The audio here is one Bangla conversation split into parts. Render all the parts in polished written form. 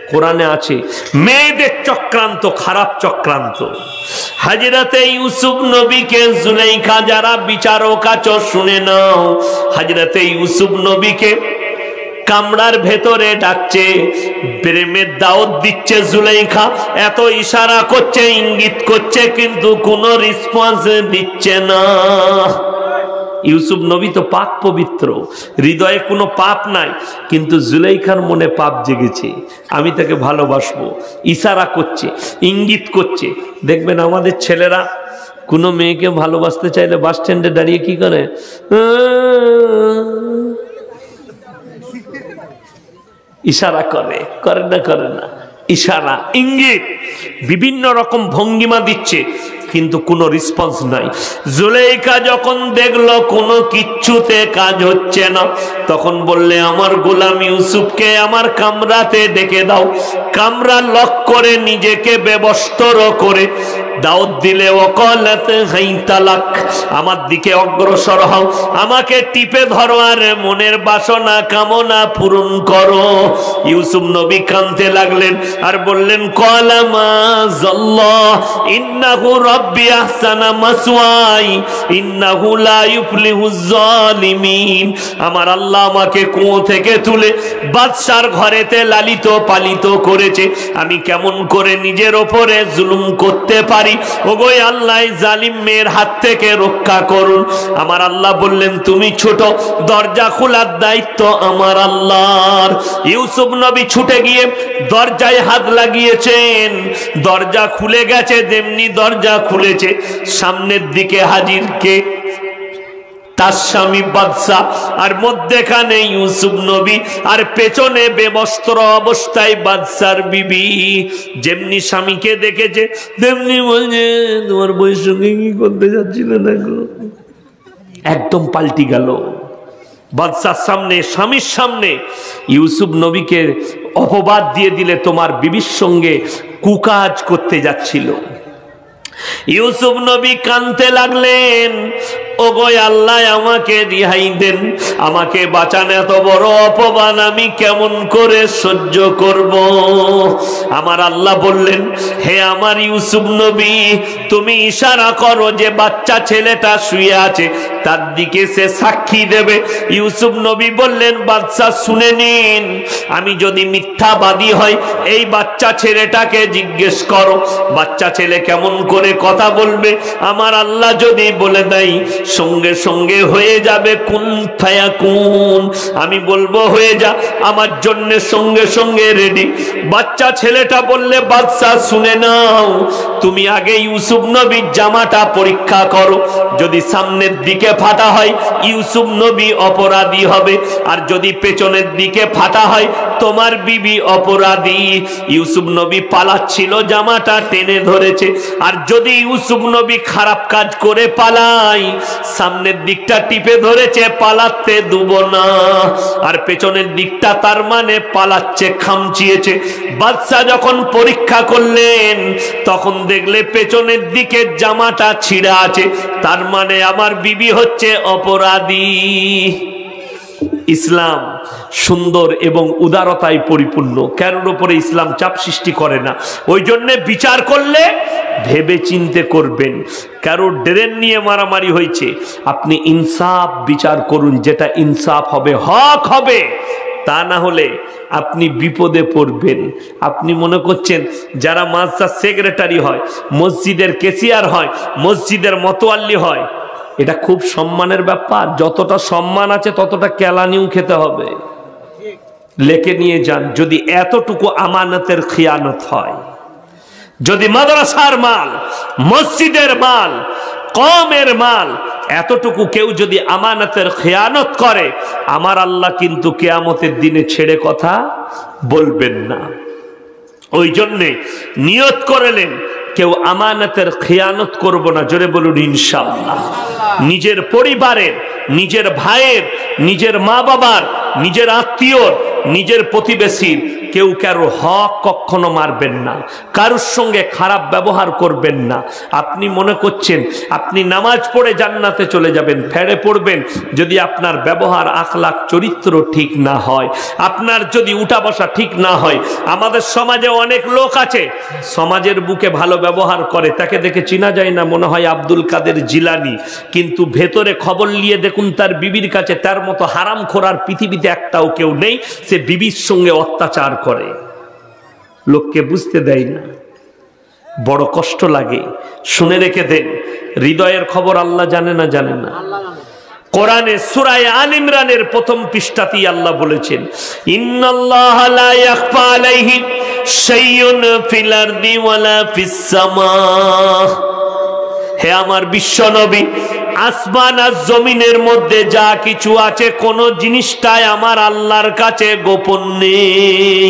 কোরআনে আছে মেয়েদের চক্রান্ত, খারাপ চক্রান্ত। হযরতে ইউসুফ নবীকে জুলাইখা, যারা বিচারক আছো শুনে নাও, হযরতে ইউসুফ নবীকে কামরার ভেতরে ডাকছে, প্রেমের দাওয়াত দিচ্ছে জুলাইখা, এত ইশারা করছে, ইঙ্গিত করছে, কিন্তু কোনো রেসপন্স দিচ্ছে না। ইউসুফ নবী তো পাক পবিত্র, হৃদয়ে কোনো পাপ নাই, কিন্তু জুলাইখার মনে পাপ জেগেছে, আমি তাকে ভালোবাসবো, ইশারা করছে, ইঙ্গিত করছে। দেখবেন আমাদের ছেলেরা কোনো মেয়েকে ভালোবাসতে চাইলে বাস স্ট্যান্ডে দাঁড়িয়ে কি করে, ইশারা করে, করে না করে না, ইশারা ইঙ্গিত বিভিন্ন রকম ভঙ্গিমা দিচ্ছে, কিন্তু কোনো রেসপন্স নাই। জুলাইখা যখন দেখলো কোনো কিচ্ছুতে কাজ হচ্ছে না, তখন বললে আমার গোলাম ইউসুফকে আমার কামরাতে ডেকে দাও। কামরা লক করে নিজেকে ব্যবস্থর করে দাওয়াত দিলে, ওয়াকালাত হাইতালাক, আমার দিকে অগ্রসর হও, আমাকে টিপে ধরো আর মনের বাসনা কামনা পূরণ করো। ইউসুফ নবী কাঁদতে লাগলেন আর বললেন, ক্বালা মাযাল্লাহ ইন্নাহু রাব্বি আহসানা মাসওয়াই ইন্নাহু লা ইউফলিহুজ জালিমিন। আমার আল্লাহ আমাকে কুয়ো থেকে তুলে বাদশার ঘরেতে লালিত পালিত করেছে, আমি কেমন করে নিজের ওপরে জুলুম করতে পারি, ওগো আল্লাহ জালিম মেয়ের হাত থেকে রক্ষা করুন। আমার আল্লাহ বললেন, তুমি ছোট, দরজা খোলার দায়িত্ব আমার আল্লাহর। ইউসুফ নবী ছুটে গিয়ে দরজায় হাত লাগিয়েছেন, দরজা খুলে গেছে। যেমনি দরজা খুলেছে, সামনের দিকে হাজির কে? তার স্বামী বাদশা, আর মধ্যেখানে ইউসুফ নবী, আর পেছনে বেবস্ত্র অবস্থায় বাদশার বিবি। যেমনি স্বামীকে দেখেছে তেমনি বলছে, তোমার বউয়ের সঙ্গে কি করতে যাচ্ছিলে দেখো, একদম পাল্টি গেল। বাদশার সামনে, স্বামীর সামনে ইউসুফ নবীকে অপবাদ দিয়ে দিলে, তোমার বিবির সঙ্গে কুকাজ করতে যাচ্ছিল। ইউসুফ নবী কাঁদতে লাগলেন, ওগো আল্লাহ আমাকে রিহাই দেন, আমাকে বাঁচান, এত বড় অপমান আমি কেমন করে সহ্য করব। আমার আল্লাহ বললেন, হে আমার ইউসুফ নবী, তুমি ইশারা করো যে বাচ্চা ছেলেটা শুয়ে আছে, তার দিকে সে সাক্ষী দেবে। ইউসুফ নবী বললেন, বাদশা শুনে নিন, আমি যদি মিথ্যাবাদী হই, এই বাচ্চা ছেলেটাকে জিজ্ঞেস করো, বাচ্চা ছেলে কেমন করে কথা বলবে। আমার আল্লাহ যদি বলে দেয়, সঙ্গে সঙ্গে হয়ে যাবে কুন ফায়াকুন, আমি বলবো হয়ে যা, আমার জন্য সঙ্গে সঙ্গে রেডি। বাচ্চা ছেলেটা বললে, বাদশা শুনে নাও, তুমি আগে ইউসুফ নবীর জামাটা পরীক্ষা করো, যদি সামনের দিকে ফাটা হয় ইউসুফ নবী অপরাধী হবে, আর যদি পেছনের দিকে ফাটা হয় তোমার বিবি অপরাধী। ইউসুফ নবী পালাচ্ছিল, জামাটা টেনে ধরেছে, আর যদি ইউসুফ নবী খারাপ কাজ করে পালাই, সামনের দিকটা টিপে ধরেছে, পালাতে দেব না, আর পেছনের দিকটা তার মানে পালাচ্ছে, খামচিয়েছে। বাদশা যখন পরীক্ষা করলেন, তখন দেখলে পেছনের দিকে জামাটা ছিঁড়া আছে, তার মানে আমার বিবি হচ্ছে অপরাধী। ইসলাম সুন্দর এবং উদারতায় পরিপূর্ণ, কারোর উপরে ইসলাম চাপ সৃষ্টি করে না। ওই জন্যে বিচার করলে ভেবে চিন্তে করবেন। কারোর ড্রেন নিয়ে মারামারি হয়েছে, আপনি ইনসাফ বিচার করুন, যেটা ইনসাফ হবে, হক হবে, তা না হলে আপনি বিপদে পড়বেন। আপনি মনে করছেন যারা মাদ্রাসার সেক্রেটারি হয়, মসজিদের ক্যাশিয়ার হয়, মসজিদের মতোয়াল্লি হয়, এটা খুব সম্মানের ব্যাপার। যতটা সম্মান আছে ততটা কেলানিও খেতে হবে। লেখে নিয়ে যান, যদি এতটুকু আমানতের খিয়ানত হয়, যদি মাদ্রাসার মাল, মসজিদের মাল, কওমের মাল, এতটুকু কেউ যদি আমানতের খিয়ানত করে, আমার আল্লাহ কিন্তু কিয়ামতের দিনে ছেড়ে কথা বলবেন না। ওই জন্যে নিয়ত করলেন, কেউ আমানতের খিয়ানত করব না। জোরে বলুন ইনশাআল্লাহ। নিজের পরিবারের, নিজের ভাইয়ের, নিজের মা বাবার, নিজের আত্মীয়র, নিজের প্রতিবেশীর কেউ কারো হক কখনো মারবেন না, কারোর সঙ্গে খারাপ ব্যবহার করবেন না। আপনি মনে করছেন আপনি নামাজ পড়ে জান্নাতে চলে যাবেন, ফেরে পড়বেন যদি আপনার ব্যবহার আখলাক চরিত্র ঠিক না হয়, আপনার যদি উঠা বসা ঠিক না হয়। আমাদের সমাজে অনেক লোক আছে সমাজের বুকে ভালো ব্যবহার করে, তাকে দেখে চেনা যায় না, মনে হয় আব্দুল কাদের জিলানি, কিন্তু ভেতরে খবর নিয়ে দেখুন তার বিবির কাছে তার মতো হারামখোর আর পৃথিবীতে একটাও কেউ নেই। সে বিবির সঙ্গে অত্যাচার করে, লোককে বুঝতে দেয় না, বড় কষ্ট লাগে। শুনে রেখে দেন, হৃদয়ের খবর আল্লাহ জানে না? জানে না? কোরআনে সূরা আল ইমরানের প্রথম পৃষ্ঠাতেই আল্লাহ বলেছেন, ইন্নাল্লাহা লা ইয়াখফা আলাইহি শাইউন ফিল আরদি ওয়ালা ফিস সামা। হে আমার বিশ্ব নবী, আসমান আর জমিনের মধ্যে যা কিছু আছে কোন জিনিসটাই আমার আল্লাহর কাছে গোপন নেই।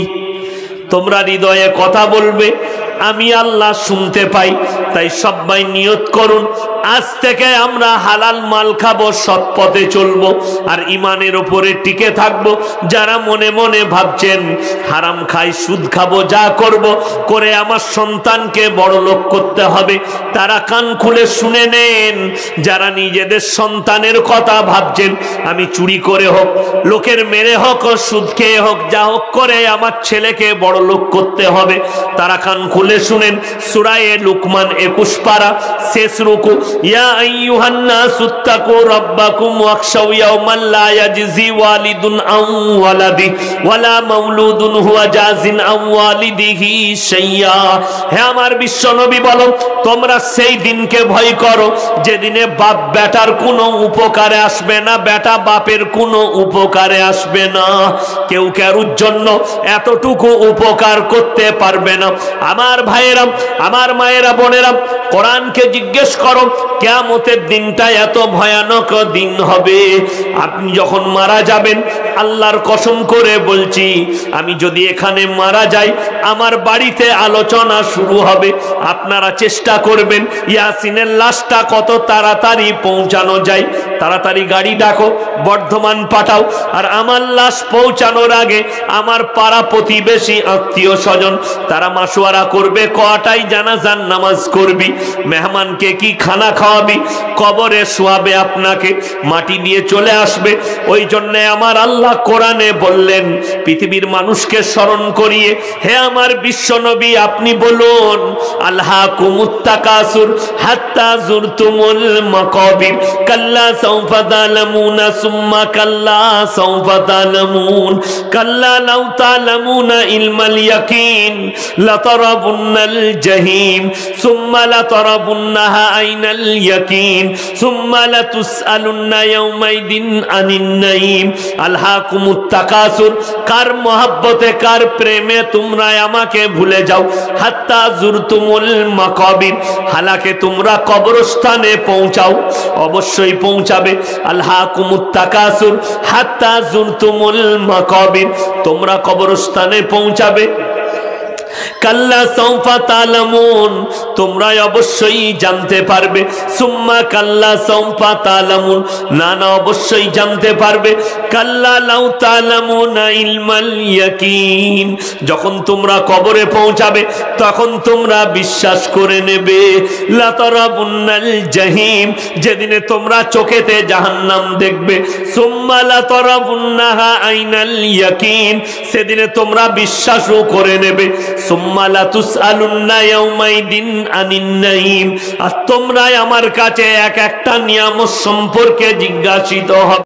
তোমরা হৃদয়ে কথা বলবে, আমি আল্লাহ শুনতে পাই। তাই সবাই নিয়ত করুন, আজ থেকে আমরা হালাল মাল খাবো, সৎ পথে চলবো আর ইমানের উপরে টিকে থাকবো। যারা মনে মনে ভাবছেন হারাম খাই, সুদ খাবো, যা করব করে আমার সন্তানকে বড় লোক করতে হবে, তারা কান খুলে শুনে নেন। যারা নিজেদের সন্তানের কথা ভাবছেন আমি চুরি করে হোক, লোকের মেরে হোক, সুদ খেয়ে হোক, যা হোক করে আমার ছেলেকে বড় লোক করতে হবে, তারা কান খুলে শুনেন। সূরা লুকমান 21 পারা শেষ রুকু, ইয়া আইয়ুহান নাসুত্তাকু রাব্বাকুম ওয়াখশাউ ইয়াওমান লা ইয়াজজি ওয়ালিদুন আন ওয়ালাদি ওয়ালা মাউলুদুন হুয়া জাযিন আন ওয়ালিদিহি শাইয়া। হে আমার বিশ্ব নবী বলো, তোমরা সেই দিনকে ভয় করো যেদিনে বাপ বেটার কোনো উপকারে আসবে না, বেটা বাপের কোনো উপকারে আসবে না, কেউ কারোর জন্য এতটুকু উপকার করতে পারবে না। আমার ভাইয়েরা, আমার মায়েরা, বোনেরা, কোরআনকে জিজ্ঞেস করো কিয়ামতের দিনটা এত ভয়ানক দিন হবে। আপনি যখন মারা যাবেন, আল্লাহর কসম করে বলছি, আমি যদি এখানে মারা যাই আমার বাড়িতে আলোচনা শুরু হবে। আপনারা চেষ্টা করবেন ইয়াসিনের লাশটা কত তাড়াতাড়ি পৌঁছানো যায়, তাড়াতাড়ি গাড়ি ডাকো, বর্ধমান পাঠাও। আর আমার লাশ পৌঁছানোর আগে আমার পাড়া প্রতিবেশী আত্মীয় স্বজন তারা মাসওয়ারা করবে কটাই জানাজার নামাজ করবি, মেহমানকে কি খানা খাওয়াবি, কবরে শোয়াবে, আপনাকে মাটি দিয়ে চলে আসবে। ওই জন্য আমার আল্লাহ কোরআনে বললেন, পৃথিবীর মানুষকে স্মরণ করিয়ে, হে আমার বিশ্ব নবী আপনি বলুন, আলহাকুমুত তাকাসুর হাত্তা যুরতুমুল মাকাবির কাল্লা সাউফা তা'লামুনা সুম্মা কাল্লা সাউফা তা'লামুন কাল্লা লাউ তা'লামুনা ইলমাল ইয়াকিন লাতারাবুন্নাল জাহিম সুম্মা লাতারাবুন্নাহা আইনাল ইয়াকিন সুম্মা লাতুসআলুন্না ইয়াওমাইদিন আনিন নাঈম। আলহাকুমুত তাকাসুর, কার মহব্বতে, কার প্রেমে তোমরা আমাকে ভুলে যাও, হাত্তা যুরতুমুল মাকাবির, হালাকে তোমরা কবরস্থানে পৌঁছাও, অবশ্যই পৌঁছাবে। আলহাকুমুত তাকাসুর হাত্তা যুরতুমুল মাকাবির, তোমরা কবরস্থানে পৌঁছাবে। কাল্লা সাউফা তা'লামুন, তোমরা অবশ্যই জানতে পারবে। সুম্মা কাল্লা সাউফা তা'লামুন, না না অবশ্যই জানতে পারবে। কাল্লা লাউ তা'লামুনা ইলমাল ইয়াকিন, যখন তোমরা কবরে পৌঁছাবে তখন তোমরা বিশ্বাস করে নেবে। লাতারাবুন্নাল জাহিম, যেদিনে তোমরা চোখেতে জাহান্নাম দেখবে। সুম্মা লাতারাবুন্নাহা আইনাল ইয়াকিন, সেদিনে তোমরা বিশ্বাসও করে নেবে। সুম্মা লাতুসআলুন্না ইয়াওমাইদিন আনিন নাঈম, আর তোমরা আমার কাছে এক একটা নিয়ামত সম্পর্কে জিজ্ঞাসিত হবে।